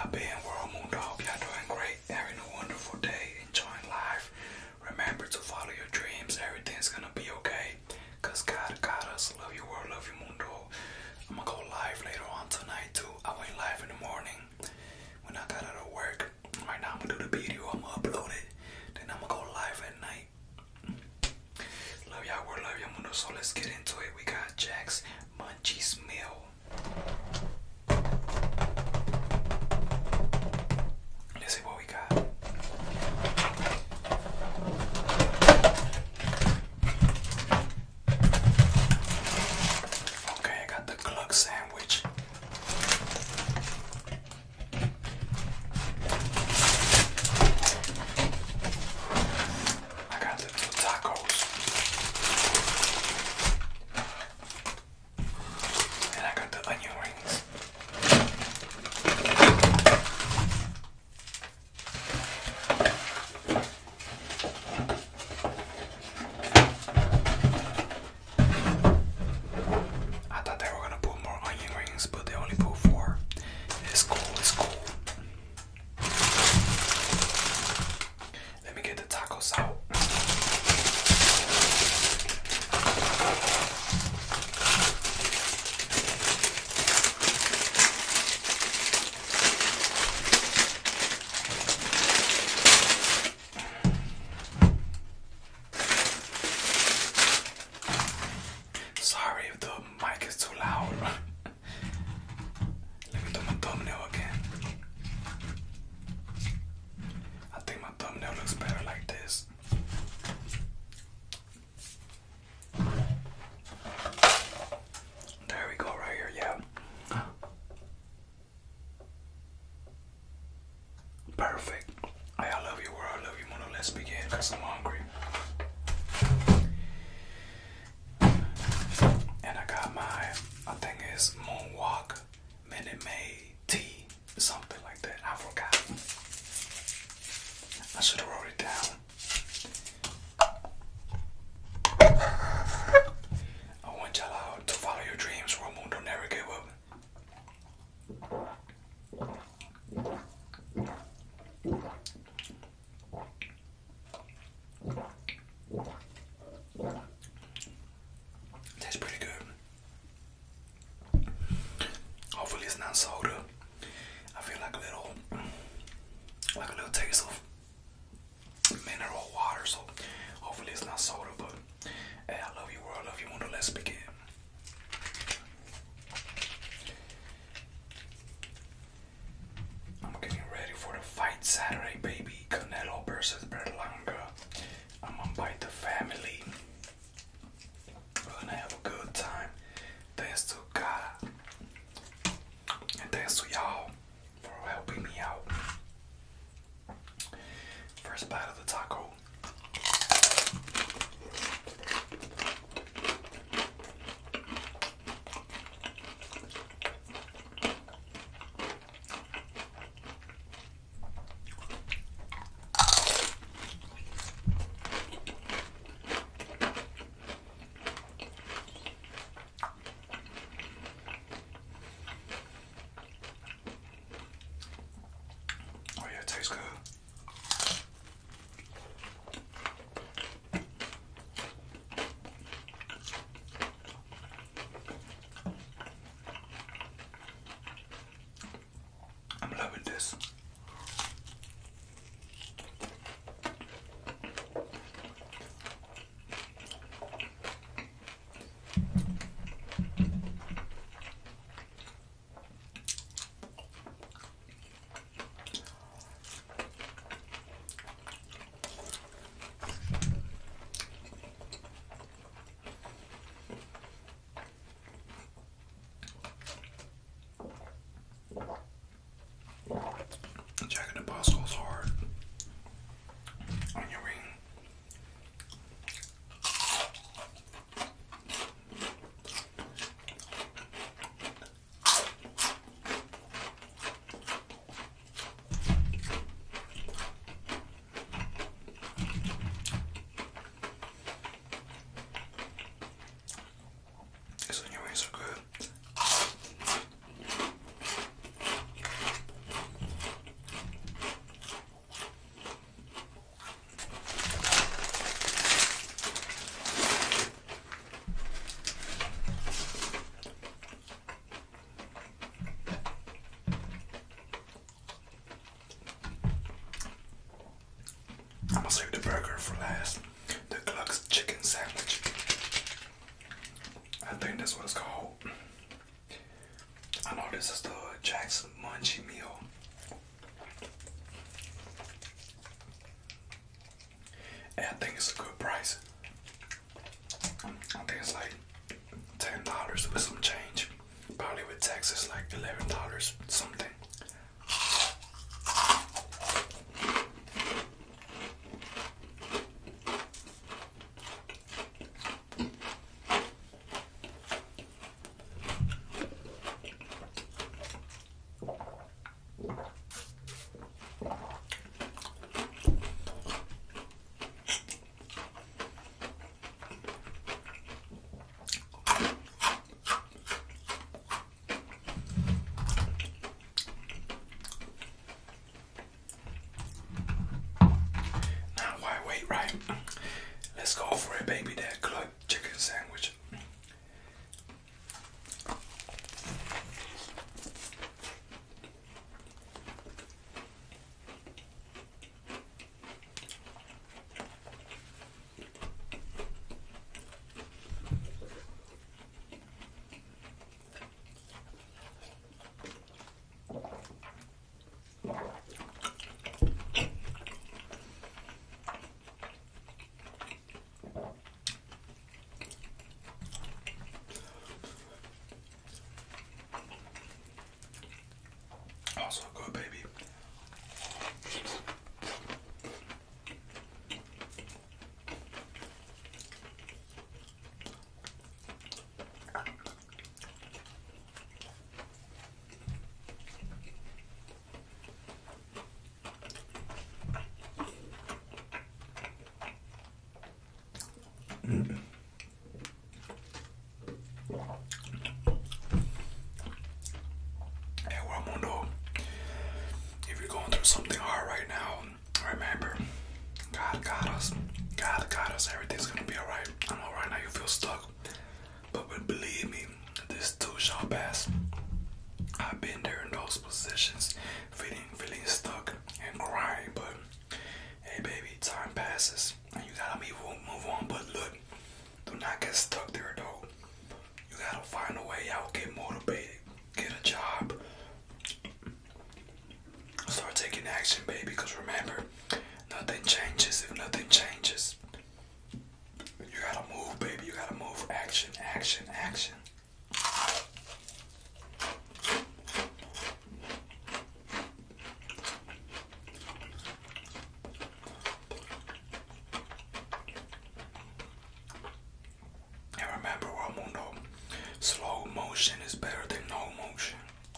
y'all been, World Mundo? Hope y'all doing great, having a wonderful day, enjoying life. Remember to follow your dreams. Everything's gonna be okay. Cause God got us. Love you, world. Love you, Mundo. I'm gonna go live later on tonight too. I went live in the morning when I got out of work. Right now I'm gonna do the video. I'm gonna upload it. Then I'm gonna go live at night. Love y'all, world. Love you, Mundo. So let's get into it. We got Jack's Munchies Meal. Let's see what we got. Okay, I got the cluck sandwich. I got the 2 tacos. And I got the onion rings. I thought they were gonna put more onion rings, but they only put 4. It's cool, it's cool. Let me get the tacos out. Sorry if the mic is too loud. Let me do my thumbnail again. I think my thumbnail looks better like this. There we go, right here, yeah. Perfect. I love you, world. I love you, Mono. Let's begin, because I'm hungry. And I got my, I think it's Moonwalk Minute Maid tea, something like that. I forgot. I should have wrote it down. I want y'all to follow your dreams. World Mundo, never give up. Tastes pretty good. Hopefully it's not soda. I feel like a little taste of mineral water, so hopefully it's not soda, but hey, I love you, world. I love you, Mundo. Let's begin. I'm getting ready for the fight Saturday, baby. Canelo versus Berlanga. I'm gonna bite the family. We're gonna have a good time. Thanks to God. And thanks to y'all for helping me out. First bite of the taco. Oh yeah, it tastes good. I'm loving this. I'm gonna save the burger for last. The Cluck's chicken sandwich. I think that's what it's called. I know this is the Jack's Munchie meal. And I think it's a good price. I think it's like $10 with some change. Probably with taxes like $11 something. Right, let's go for it, baby. That Cluck chicken sandwich. Also good, baby. Hey, Ramundo, if you're going through something hard right now, remember, God got us. God got us. Everything's gonna be alright. I know right now you feel stuck, but believe me, this too shall pass. I've been there in those positions, feeling stuck and crying, but hey, baby, time passes and you gotta move on. But look, do not get stuck there though. You gotta find a way out, get motivated, get a job, start taking action, baby. Because remember, nothing changes if nothing changes. You gotta move, baby. You gotta move. Action, action, action. And remember, Ramundo, slow motion is better than no motion.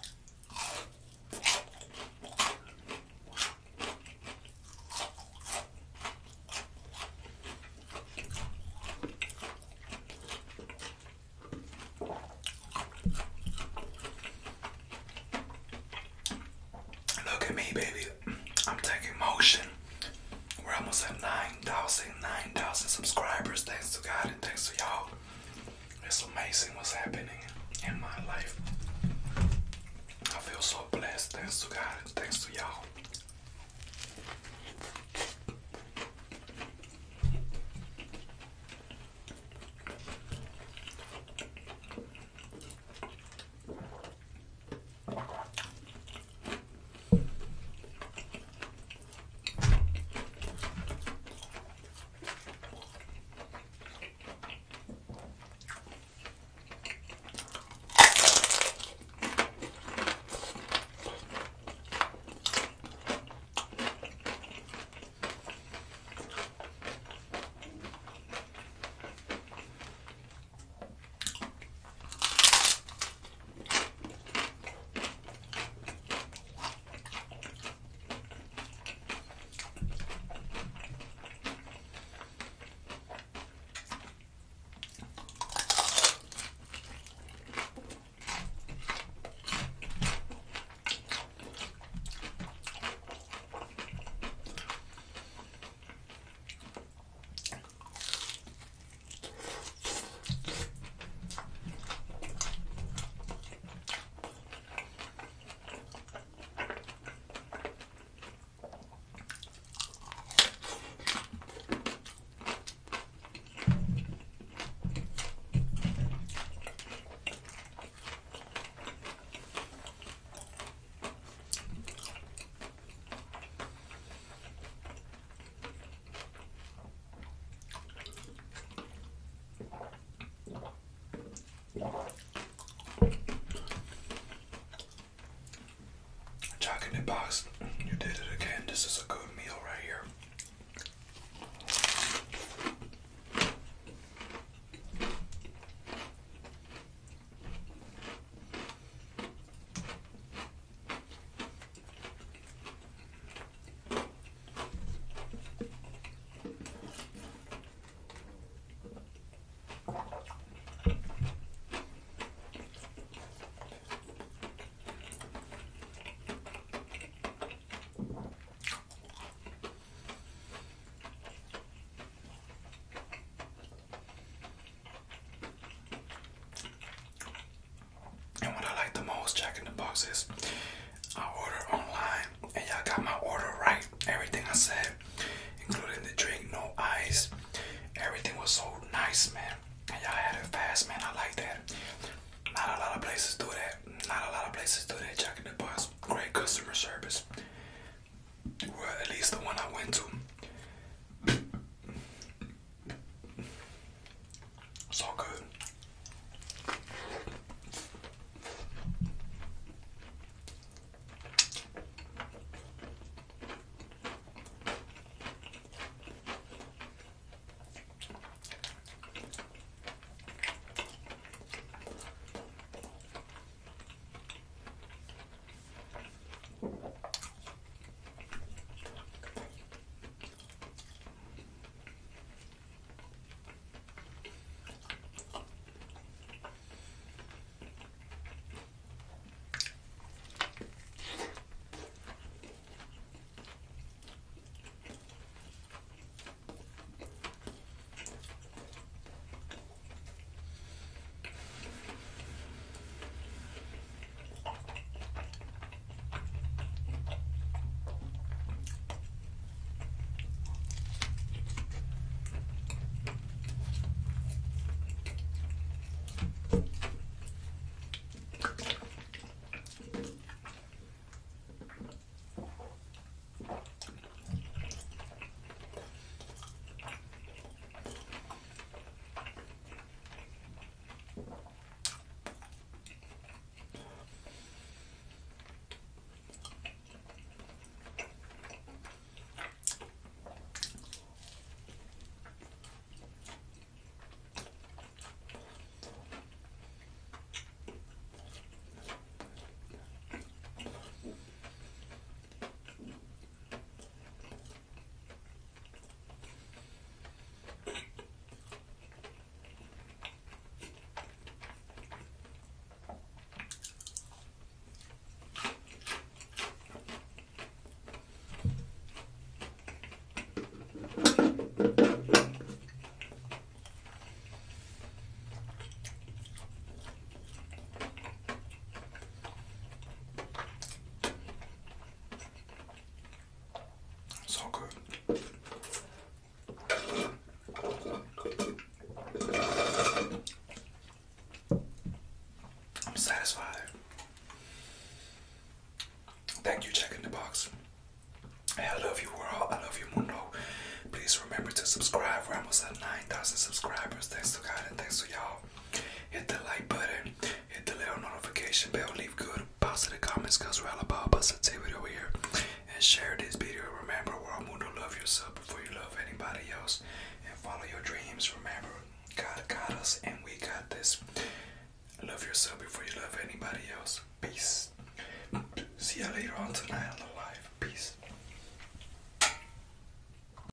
Look at me, baby. I'm taking motion. We're almost at 9,000 subscribers. Thanks to God and thanks to y'all. It's amazing what's happening in my life. I feel so blessed. Thanks to God and thanks to y'all. Jack in the Box, you did it again. This is a good meal right here. And what I like the most, Jack in the Box, is I ordered online and y'all got my order right. Everything I said, including the drink, no ice. Everything was so nice, man. And y'all had it fast, man. I like that. Not a lot of places do that. Not a lot of places do that, Jack in the Box. Great customer service. Well, at least the one I went to. So good. So good. I'm satisfied. Thank you, Jack in the Box. Hey, I love you, world. I love you, Mundo. Please remember to subscribe. We're almost at 9,000 subscribers. Thanks to God and thanks to y'all. Hit the like button. Hit the little notification bell. Leave good positive comments because we're all about positivity over here. And share this video. Remember, world, Mundo, love yourself before you love anybody else. And follow your dreams. Remember, God got us and we got this. Love yourself before you love anybody else. Peace. See you later on tonight.